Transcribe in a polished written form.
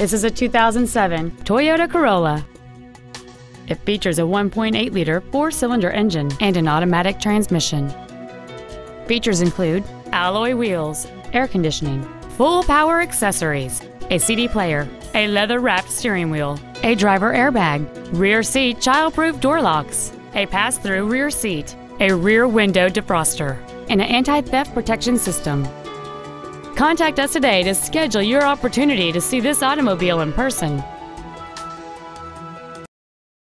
This is a 2007 Toyota Corolla. It features a 1.8-liter four-cylinder engine and an automatic transmission. Features include alloy wheels, air conditioning, full power accessories, a CD player, a leather-wrapped steering wheel, a driver airbag, rear seat child-proof door locks, a pass-through rear seat, a rear window defroster, and an anti-theft protection system. Contact us today to schedule your opportunity to see this automobile in person.